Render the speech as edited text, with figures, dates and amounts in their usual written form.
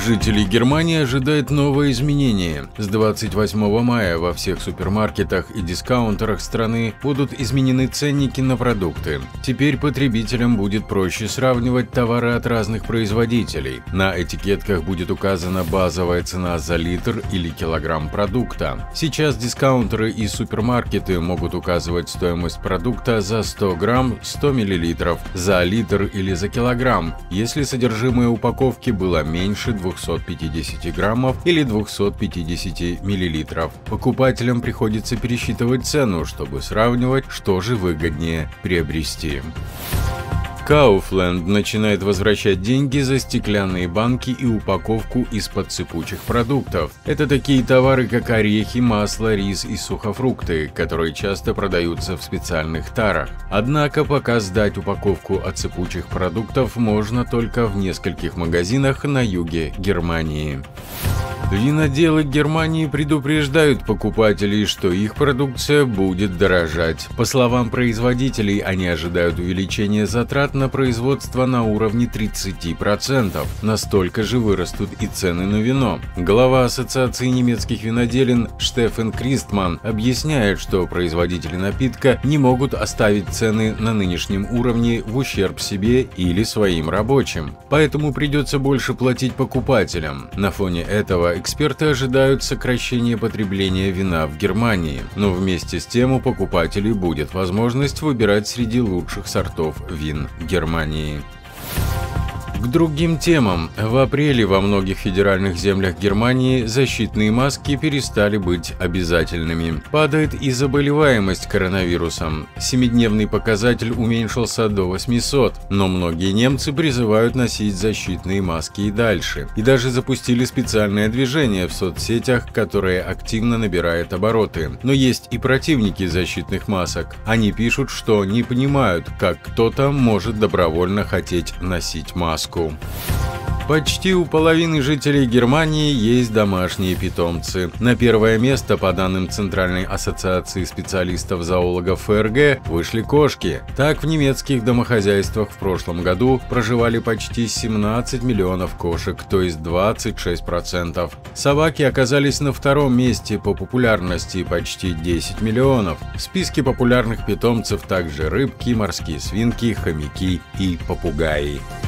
Жители Германии ожидают новое изменение. С 28 мая во всех супермаркетах и дискаунтерах страны будут изменены ценники на продукты. Теперь потребителям будет проще сравнивать товары от разных производителей. На этикетках будет указана базовая цена за литр или килограмм продукта. Сейчас дискаунтеры и супермаркеты могут указывать стоимость продукта за 100 грамм, 100 миллилитров, за литр или за килограмм, если содержимое упаковки было меньше 250 граммов или 250 миллилитров. Покупателям приходится пересчитывать цену, чтобы сравнивать, что же выгоднее приобрести. Kaufland начинает возвращать деньги за стеклянные банки и упаковку из-под сыпучих продуктов. Это такие товары, как орехи, масло, рис и сухофрукты, которые часто продаются в специальных тарах. Однако пока сдать упаковку от сыпучих продуктов можно только в нескольких магазинах на юге Германии. Виноделы Германии предупреждают покупателей, что их продукция будет дорожать. По словам производителей, они ожидают увеличения затрат на производство на уровне 30%. Настолько же вырастут и цены на вино. Глава Ассоциации немецких виноделин Штефан Кристман объясняет, что производители напитка не могут оставить цены на нынешнем уровне в ущерб себе или своим рабочим. Поэтому придется больше платить покупателям. На фоне этого эксперты ожидают сокращения потребления вина в Германии, но вместе с тем у покупателей будет возможность выбирать среди лучших сортов вин Германии. К другим темам. В апреле во многих федеральных землях Германии защитные маски перестали быть обязательными. Падает и заболеваемость коронавирусом. 7-дневный показатель уменьшился до 800, но многие немцы призывают носить защитные маски и дальше. И даже запустили специальное движение в соцсетях, которое активно набирает обороты. Но есть и противники защитных масок. Они пишут, что не понимают, как кто-то может добровольно хотеть носить маску. Почти у половины жителей Германии есть домашние питомцы. На первое место, по данным Центральной ассоциации специалистов-зоологов ФРГ, вышли кошки. Так, в немецких домохозяйствах в прошлом году проживали почти 17 миллионов кошек, то есть 26%. Собаки оказались на втором месте по популярности, почти 10 миллионов. В списке популярных питомцев также рыбки, морские свинки, хомяки и попугаи.